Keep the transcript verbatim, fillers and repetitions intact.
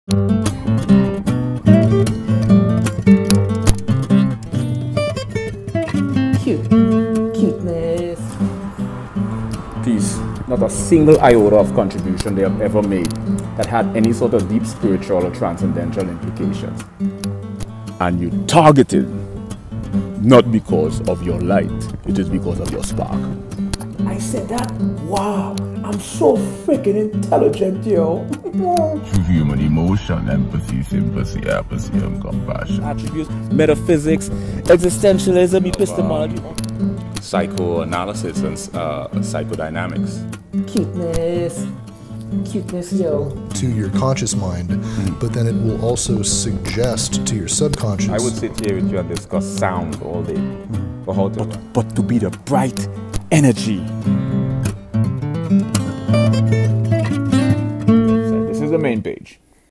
Cute. Cuteness. Peace. Not a single iota of contribution they have ever made that had any sort of deep spiritual or transcendental implications. And you targeted not because of your light, it is because of your spark. I said that? Wow, I'm so freaking intelligent, yo. Human emotion, empathy, sympathy, apathy, and compassion. Attributes, metaphysics, existentialism, epistemology. Psychoanalysis and uh, psychodynamics. Cuteness. Cuteness, yo. To your conscious mind, mm-hmm. but then it will also suggest to your subconscious. I would sit here with you and discuss sound all day. Mm-hmm. For how to but, but to be the bright energy. So this is the main page.